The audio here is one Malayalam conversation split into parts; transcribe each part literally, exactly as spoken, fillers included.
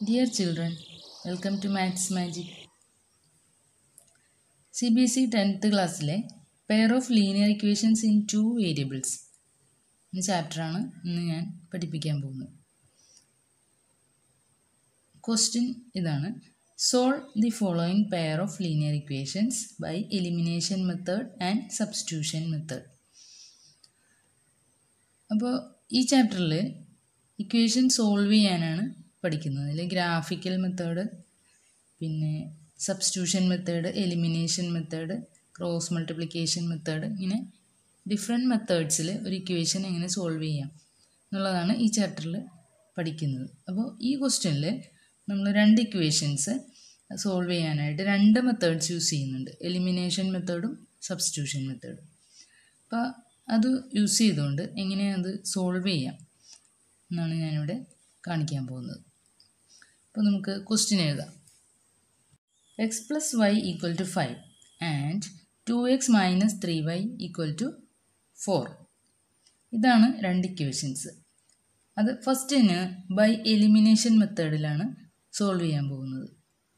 Dear children, welcome to Maths Magic. C B S E tenth ക്ലാസ്സിലെ pair of linear equations in two variables എന്ന ചാപ്റ്ററാണ് ഇന്ന് ഞാൻ പഠിപ്പിക്കാൻ പോകുന്നത്. ക്വസ്റ്റ്യൻ ഇതാണ്: solve the following pair of linear equations by elimination method and substitution method. അപ്പോൾ ഈ ചാപ്റ്ററിൽ ഇക്വേഷൻ സോൾവ് ചെയ്യാനാണ് പഠിക്കുന്നത്. അതിൽ ഗ്രാഫിക്കൽ മെത്തേഡ്, പിന്നെ substitution method, elimination method, cross multiplication method, ഇങ്ങനെ ഡിഫറെൻറ്റ് മെത്തേഡ്സിൽ ഒരു ഇക്വേഷൻ എങ്ങനെ സോൾവ് ചെയ്യാം എന്നുള്ളതാണ് ഈ ചാപ്റ്ററിൽ പഠിക്കുന്നത്. അപ്പോൾ ഈ ക്വസ്റ്റ്യനിൽ നമ്മൾ രണ്ട് ഇക്വേഷൻസ് സോൾവ് ചെയ്യാനായിട്ട് രണ്ട് മെത്തേഡ്സ് യൂസ് ചെയ്യുന്നുണ്ട്: എലിമിനേഷൻ മെത്തേഡും സബ്സ്റ്റിറ്റ്യൂഷൻ മെത്തേഡും. അപ്പോൾ അത് യൂസ് ചെയ്തുകൊണ്ട് എങ്ങനെയാണ് അത് സോൾവ് ചെയ്യാം എന്നാണ് ഞാനിവിടെ കാണിക്കാൻ പോകുന്നത്. അപ്പോൾ നമുക്ക് ക്വസ്റ്റ്യൻ എഴുതാം. X plus y equal to five and two x minus three y equal to four. ഇതാണ് രണ്ട് ഇക്വേഷൻസ്. അത് ഫസ്റ്റിന് ബൈ എലിമിനേഷൻ മെത്തേഡിലാണ് സോൾവ് ചെയ്യാൻ പോകുന്നത്.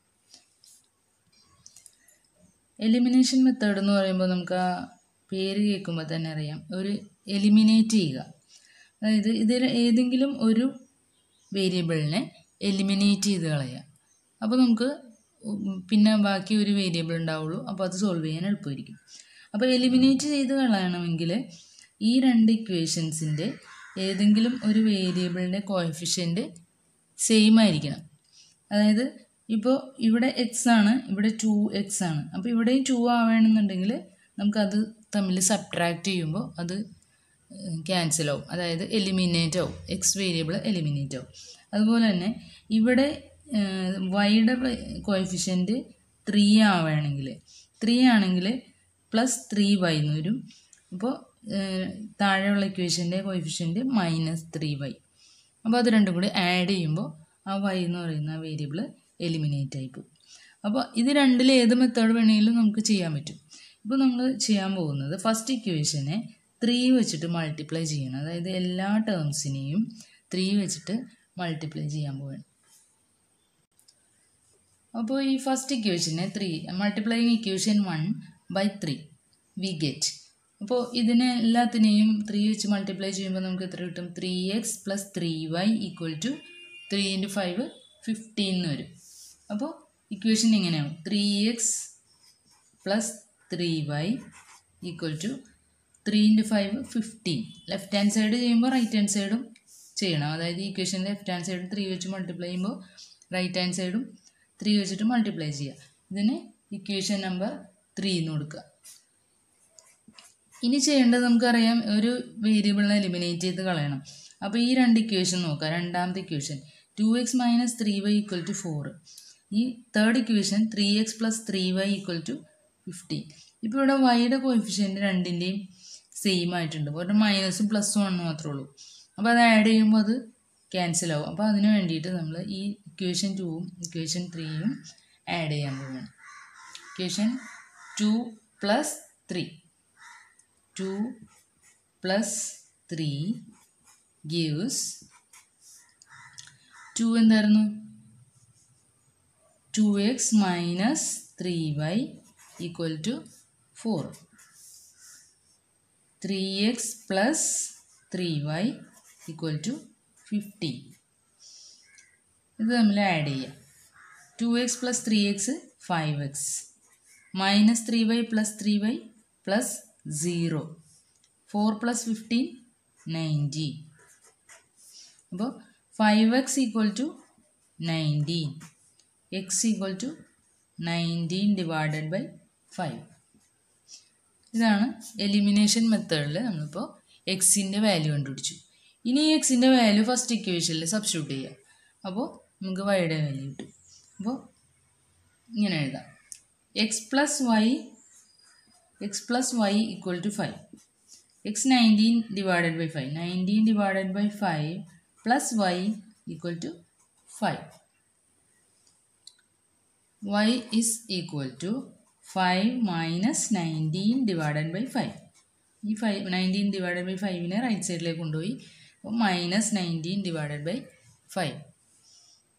എലിമിനേഷൻ മെത്തേഡ് എന്ന് പറയുമ്പോൾ നമുക്ക് ആ പേര് കേൾക്കുമ്പോൾ തന്നെ അറിയാം, ഒരു എലിമിനേറ്റ് ചെയ്യുക. അതായത് ഇതിൽ ഏതെങ്കിലും ഒരു വേരിയബിളിനെ എലിമിനേറ്റ് ചെയ്ത് കളയുക. അപ്പോൾ നമുക്ക് പിന്നെ ബാക്കി ഒരു വേരിയബിൾ ഉണ്ടാവുള്ളൂ. അപ്പോൾ അത് സോൾവ് ചെയ്യാൻ എളുപ്പമായിരിക്കും. അപ്പോൾ എലിമിനേറ്റ് ചെയ്ത് കളയണമെങ്കിൽ ഈ രണ്ട് ഇക്വേഷൻസിൻ്റെ ഏതെങ്കിലും ഒരു വേരിയബിളിൻ്റെ കോഎഫിഷ്യൻറ്റ് സെയിം ആയിരിക്കണം. അതായത് ഇപ്പോൾ ഇവിടെ എക്സ് ആണ്, ഇവിടെ ടു എക്സ് ആണ്. അപ്പോൾ ഇവിടെയും ടു ആവണമെന്നുണ്ടെങ്കിൽ നമുക്കത് തമ്മിൽ സബ്ട്രാക്റ്റ് ചെയ്യുമ്പോൾ അത് ക്യാൻസൽ ആവും, അതായത് എലിമിനേറ്റ് ആവും, എക്സ് വേരിയബിൾ എലിമിനേറ്റ് ആവും. അതുപോലെ തന്നെ ഇവിടെ വൈയുടെ കോഎഫിഷ്യൻറ്റ് ത്രീ ആവുകയാണെങ്കിൽ ത്രീ ആണെങ്കിൽ പ്ലസ് ത്രീ വൈ എന്ന് വരും. അപ്പോൾ താഴെയുള്ള ഇക്വേഷൻ്റെ കോഎഫിഷ്യൻറ്റ് മൈനസ് ത്രീ വൈ. അപ്പോൾ അത് രണ്ടും കൂടി ആഡ് ചെയ്യുമ്പോൾ ആ വൈ എന്ന് പറയുന്ന വേരിയബിൾ എലിമിനേറ്റ് ആയിപ്പോവും. അപ്പോൾ ഇത് രണ്ടിൽ ഏത് മെത്തേഡ് വേണമെങ്കിലും നമുക്ക് ചെയ്യാൻ പറ്റും. ഇപ്പോൾ നമ്മൾ ചെയ്യാൻ പോകുന്നത് ഫസ്റ്റ് ഇക്വേഷനെ ത്രീ വെച്ചിട്ട് മൾട്ടിപ്ലൈ ചെയ്യണം. അതായത് എല്ലാ ടേംസിനെയും ത്രീ വെച്ചിട്ട് മൾട്ടിപ്ലൈ ചെയ്യാൻ പോവുകയാണ്. അപ്പോൾ ഈ ഫസ്റ്റ് ഇക്വേഷനെ three multiplying equation one by three we get. അപ്പോൾ ഇതിനെ എല്ലാത്തിനെയും ത്രീ വെച്ച് മൾട്ടിപ്ലൈ ചെയ്യുമ്പോൾ നമുക്ക് എത്ര കിട്ടും? Three x plus three y equal to three into five fifteen എന്ന് വരും. അപ്പോൾ ഇക്വേഷൻ എങ്ങനെയാവും? Three x plus three y equal to three into five fifteen. Left hand side ചെയ്യുമ്പോൾ റൈറ്റ് ഹാൻഡ് സൈഡും ചെയ്യണം. അതായത് ഈ equation left hand side three വെച്ച് മൾട്ടിപ്ലൈ ചെയ്യുമ്പോൾ റൈറ്റ് ഹാൻഡ് സൈഡും ത്രീ വെച്ചിട്ട് മൾട്ടിപ്ലൈ ചെയ്യുക. ഇതിന് ഇക്വേഷൻ നമ്പർ ത്രീ എന്ന് കൊടുക്കുക. ഇനി ചെയ്യേണ്ടത് നമുക്കറിയാം, ഒരു വേരിയബിളിനെ എലിമിനേറ്റ് ചെയ്ത് കളയണം. അപ്പോൾ ഈ രണ്ട് ഇക്വേഷൻ നോക്കുക. രണ്ടാമത്തെ equation two x minus three y equal to four. ഈ third equation three x plus three y equal to fifteen. ഇപ്പോൾ ഇവിടെ വൈയുടെ കോഎഫിഷ്യൻറ്റ് രണ്ടിൻ്റെയും സെയിം ആയിട്ടുണ്ട്. ഒരു മൈനസും പ്ലസും ആണെന്ന് മാത്രമേ ഉള്ളൂ. അപ്പോൾ അത് ആഡ് ചെയ്യുമ്പോൾ അത് ക്യാൻസൽ ആവും. അപ്പോൾ അതിന് വേണ്ടിയിട്ട് നമ്മൾ ഈ ഇക്വേഷൻ ടൂവും ഇക്വേഷൻ ത്രീയും ആഡ് ചെയ്യാൻ പോവുകയാണ്. Equation two plus three two plus three gives two എന്തായിരുന്നു? Two x minus three y equal to four. Three x plus three y equal to fifteen. ഇത് നമ്മൾ ആഡ് ചെയ്യാം. Two x plus three x five x minus three y plus three y plus zero. Four plus fifteen nineteen. അപ്പോൾ five x equal to nineteen. X equal to nineteen divided by five. ഇതാണ് എലിമിനേഷൻ മെത്തേഡിൽ നമ്മളിപ്പോൾ എക്സിൻ്റെ വാല്യൂ കണ്ടുപിടിച്ചു. ഇനി ഈ എക്സിൻ്റെ വാല്യൂ ഫസ്റ്റ് ഇക്വേഷനിൽ സബ്സ്റ്റിറ്റ്യൂട്ട് ചെയ്യുക. അപ്പോൾ നമുക്ക് വൈയുടെ വാല്യൂ കിട്ടും. അപ്പോൾ ഇങ്ങനെ എഴുതാം: x plus y x plus y equal to five. X nineteen divided by five. Nineteen divided by five plus y equal to five. Y is equal to five minus nineteen divided by five. ഈ ഫൈവ് നയൻറ്റീൻ ഡിവൈഡഡ് ബൈ ഫൈവിനെ റൈറ്റ് സൈഡിലേക്ക് കൊണ്ടുപോയി. അപ്പോൾ minus nineteen divided by five.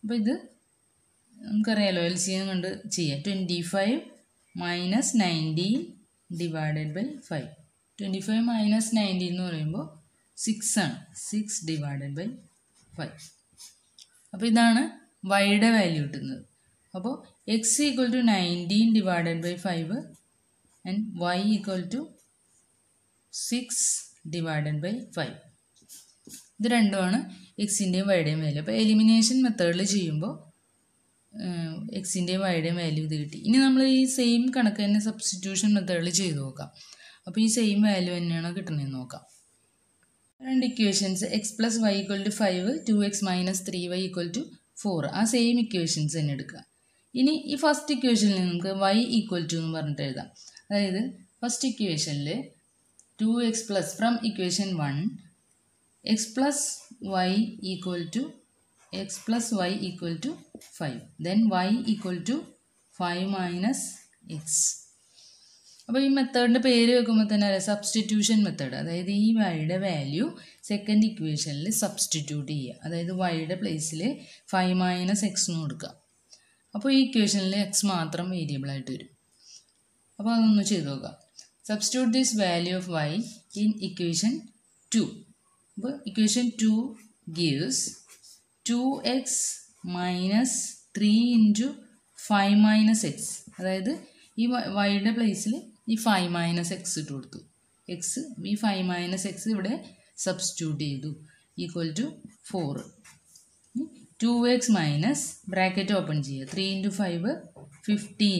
അപ്പോൾ ഇത് നമുക്കറിയാലോ എൽ സി എം കൊണ്ട് ചെയ്യാം. Twenty five minus nineteen divided by five. Twenty five minus nineteen എന്ന് പറയുമ്പോൾ സിക്സ് ആണ്. Six divided by five. അപ്പോൾ ഇതാണ് വൈയുടെ വാല്യൂ കിട്ടുന്നത്. അപ്പോൾ x equal to nineteen divided by five and y equal to six divided by five. ഇത് രണ്ടുമാണ് എക്സിൻ്റെയും വൈയുടെയും വാല്യൂ. അപ്പോൾ എലിമിനേഷൻ മെത്തേഡിൽ ചെയ്യുമ്പോൾ എക്സിൻ്റെയും വൈയുടെയും വാല്യൂ ഇത് കിട്ടി. ഇനി നമ്മൾ ഈ സെയിം കണക്ക് തന്നെ സബ്സ്റ്റിറ്റ്യൂഷൻ മെത്തേഡിൽ ചെയ്ത് നോക്കാം. അപ്പോൾ ഈ സെയിം വാല്യൂ തന്നെയാണ് കിട്ടണമെന്ന് നോക്കാം. രണ്ട് equations x plus y equal to five, two x minus three y equal to four. ആ സെയിം ഇക്വേഷൻസ് തന്നെ എടുക്കുക. ഇനി ഈ ഫസ്റ്റ് ഇക്വേഷനിൽ നമുക്ക് വൈ ഈക്വൽ ടു എന്ന് പറഞ്ഞിട്ട് എഴുതാം. അതായത് ഫസ്റ്റ് ഇക്വേഷനിൽ two x plus from equation one x plus y equal to x plus y equal to five. Then y equal to five minus x. അപ്പോൾ ഈ മെത്തേഡിൻ്റെ പേര് വെക്കുമ്പോൾ തന്നെ അറിയാം സബ്സ്റ്റിറ്റ്യൂഷൻ മെത്തേഡ്. അതായത് ഈ വൈയുടെ വാല്യൂ സെക്കൻഡ് ഇക്വേഷനിൽ സബ്സ്റ്റിറ്റ്യൂട്ട് ചെയ്യുക. അതായത് വൈയുടെ പ്ലേസിൽ ഫൈവ് മൈനസ് എക്സ് എന്ന് കൊടുക്കുക. അപ്പോൾ ഈ ഇക്വേഷനിൽ എക്സ് മാത്രം വേരിയബിളായിട്ട് വരും. അപ്പോൾ അതൊന്ന് ചെയ്ത് നോക്കാം. Substitute this value of y in equation two. അപ്പോൾ equation two gives two x minus three into five minus x. അതായത് ഈ വൈയുടെ പ്ലേസിൽ ഈ ഫൈവ് മൈനസ് എക്സ് ഇട്ട് കൊടുത്തു. എക്സ് ഈ ഫൈവ് മൈനസ് എക്സ് ഇവിടെ സബ്സ്റ്റിറ്റ്യൂട്ട് ചെയ്തു. Equal to four. Two x minus bracket open ചെയ്യുക. Three into five fifteen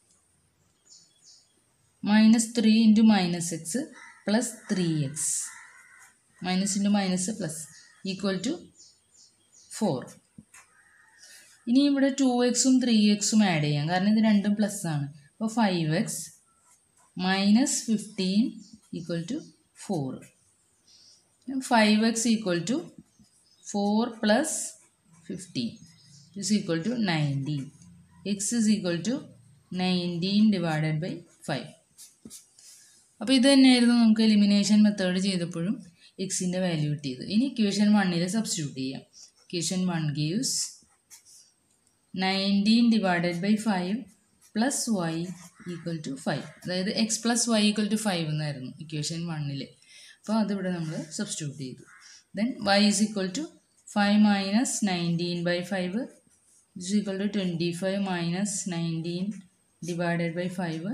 minus three into minus x plus three x. Minus into minus plus equal to four. ഇനി ഇവിടെ ടു എക്സും ത്രീ എക്സും ആഡ് ചെയ്യാം. കാരണം ഇത് രണ്ടും പ്ലസ് ആണ്. അപ്പോൾ five x minus fifteen equal to four. Five x equal to four plus fifteen is equal to nineteen. X is equal to nineteen divided by five. അപ്പോൾ ഇത് തന്നെയായിരുന്നു നമുക്ക് എലിമിനേഷൻ മെത്തേഡ് ചെയ്തപ്പോഴും എക്സിൻ്റെ വാല്യൂ കിട്ടിയത്. ഇനി ഇക്വേഷൻ വണ്ണിൽ സബ്സ്റ്റിറ്റ്യൂട്ട് ചെയ്യാം. Equation one gives nineteen divided by five plus y equal to five. അതായത് x plus y equal to five എന്നായിരുന്നു ഇക്വേഷൻ വണ്ണിൽ. അപ്പോൾ അതിവിടെ നമ്മൾ സബ്സ്റ്റിറ്റ്യൂട്ട് ചെയ്തു. Then y is equal to five minus nineteen by five is equal to twenty five minus nineteen divided by five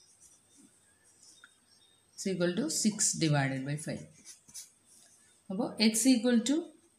is equal to six divided by five. അപ്പോൾ x equal to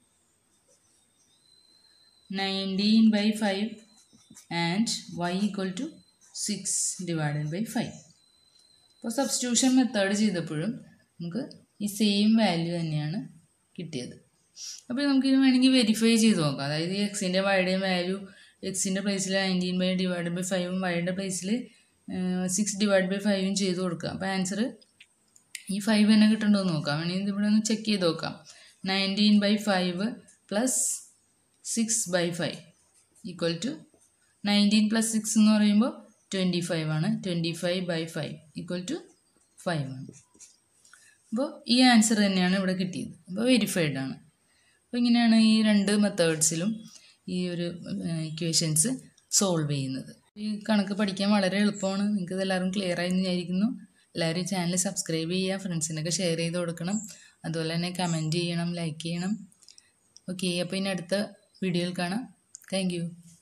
nineteen by five and y equal to six divided by five. അപ്പോൾ സബ്സ്റ്റിറ്റ്യൂഷൻ മെത്തേഡ് ചെയ്തപ്പോഴും നമുക്ക് ഈ സെയിം വാല്യൂ തന്നെയാണ് കിട്ടിയത്. അപ്പോൾ നമുക്ക് ഇത് വേണമെങ്കിൽ വെരിഫൈ ചെയ്ത് നോക്കാം. അതായത് ഈ എക്സിൻ്റെ വൈയുടെയും വാല്യൂ എക്സിൻ്റെ പ്ലേസിൽ നയൻറ്റീൻ ബൈ ഡിവൈഡ് ബൈ ഫൈവും വൈയുടെ പ്ലേസിൽ സിക്സ് ഡിവൈഡ് ബൈ ഫൈവും ചെയ്ത് കൊടുക്കുക. അപ്പോൾ ആൻസർ ഈ ഫൈവ് തന്നെ കിട്ടുന്നുണ്ടോ എന്ന് നോക്കാം. വേണമെങ്കിൽ ഇവിടെ ഒന്ന് ചെക്ക് ചെയ്ത് നോക്കാം. Nineteen by five plus six by five equal to nineteen plus six എന്ന് പറയുമ്പോൾ ട്വൻറ്റി ഫൈവ് ആണ്. Twenty five by five equal to five ആണ്. അപ്പോൾ ഈ ആൻസർ തന്നെയാണ് ഇവിടെ കിട്ടിയത്. അപ്പോൾ വെരിഫൈഡ് ആണ്. അപ്പോൾ ഇങ്ങനെയാണ് ഈ രണ്ട് മെത്തേഡ്സിലും ഈ ഒരു ഇക്വേഷൻസ് സോൾവ് ചെയ്യുന്നത്. ഈ കണക്ക് പഠിക്കാൻ വളരെ എളുപ്പമാണ്. നിങ്ങൾക്ക് ഇതെല്ലാവരും ക്ലിയർ ആയി വിചാരിക്കുന്നു. എല്ലാവരും ഈ ചാനൽ സബ്സ്ക്രൈബ് ചെയ്യുക, ഫ്രണ്ട്സിനൊക്കെ ഷെയർ ചെയ്ത് കൊടുക്കണം. അതുപോലെ തന്നെ കമൻറ്റ് ചെയ്യണം, ലൈക്ക് ചെയ്യണം. ഓക്കെ, അപ്പോൾ ഇനി അടുത്ത വീഡിയോയിൽ കാണാം. Thank U.